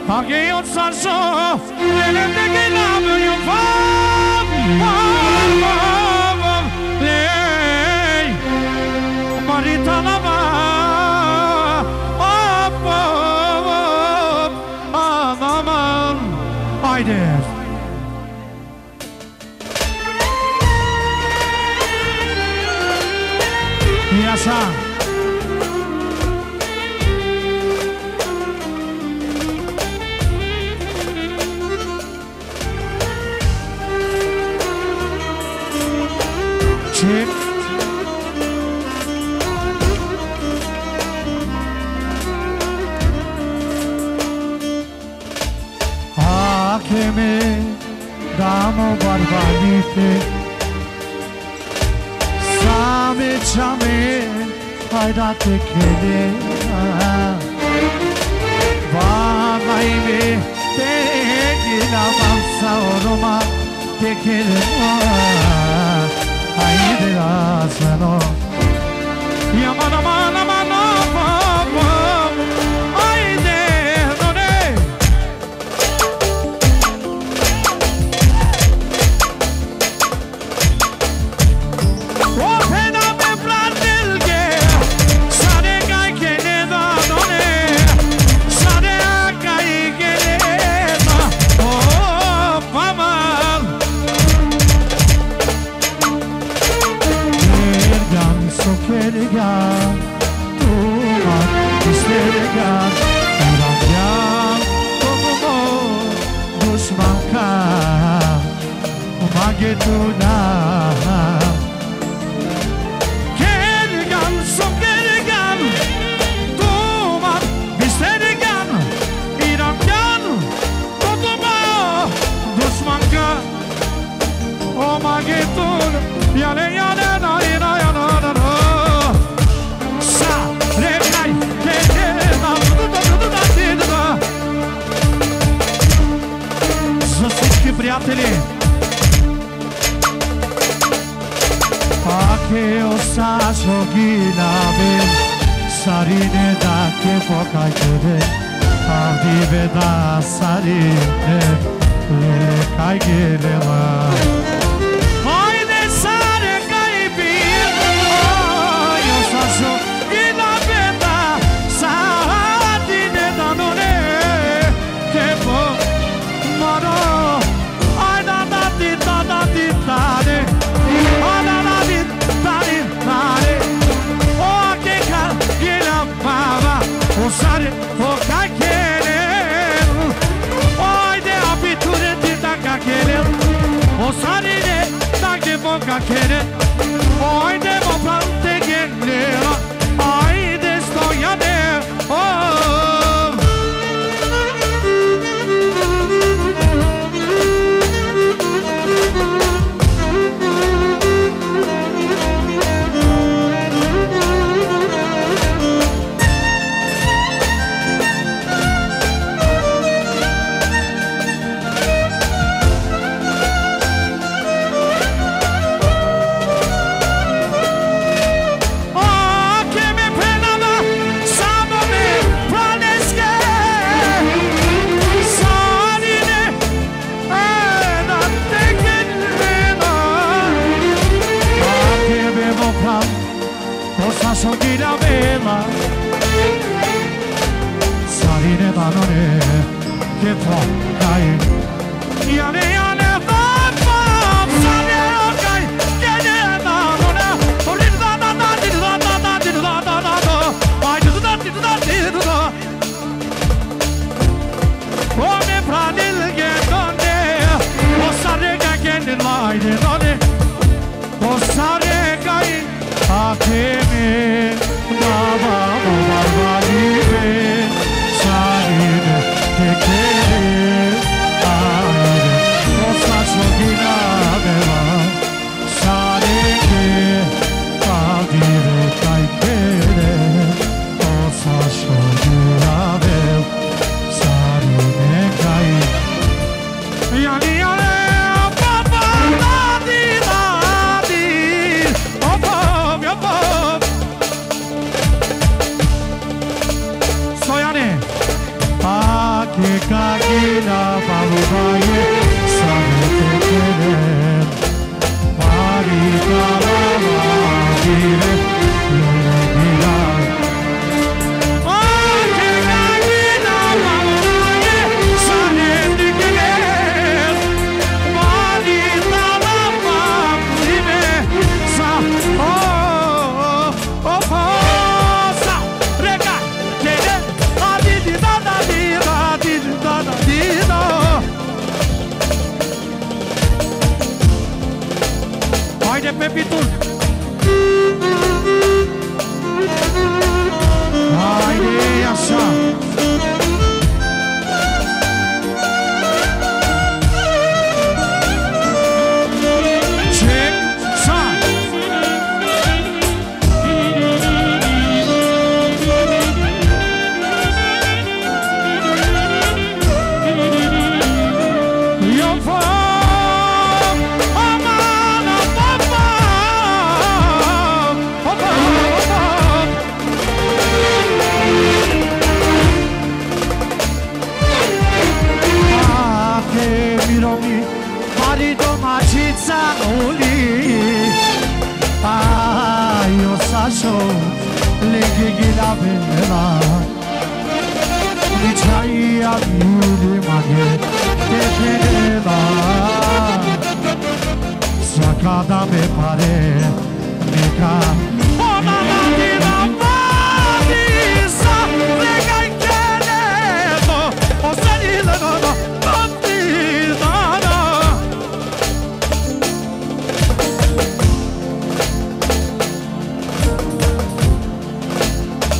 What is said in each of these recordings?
Paghi un sanso, le che lavo io lei, marita lava, anaman, haydi. Yaşa. Çek. Hakeme damo barbarite Same chame hayda tekele Vamai me tegila vansa oroma tekele Haydi asano Yaman aman aman aman Haydi done Open up the Brazilge Sade gai kene da done Sade gai kene da Oh paman Sokergan, tuman, istergan, urangan, tomo, düşman kan, magetuna. Kergan, sokergan, tuman, istergan, urangan, tomo, düşman kan, magetuna. Yale yale na na na na na. За всички приятели Паке осажо ги навен Сарине да ке покајкеде Авди беда сарине Лекај гелела Ајде саре кај бир Ај осажо Osare foca querer Oi de abiture de taca querer Osare de taca foca querer Oi de moplante querer Oi de stoia de Sogina vela Sarine danone Che può dai Yane yane pam pam Sane okai Che ne danone Oli da da da di da da da di da da da da Ai di da di da di da Come pranil che donne Osare che ne lai de donne Osare kai Hakeme dava barbarive sarine tekere aire osa sogina beva sarine adire kaikere osa sogina beva sarine kai yani yani papa dadi dadi papa papa che cagina paluvaie sapete che marita la dire Pepitul haide așa check shot eu fac marido macizzanoli io sasso le che la bella mi c'hai a viure ma che teneva sacada me pare mica oh mamma mia sa lega in chiede o salire no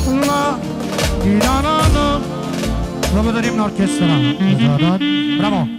Благодарим на оркестра. Bravo!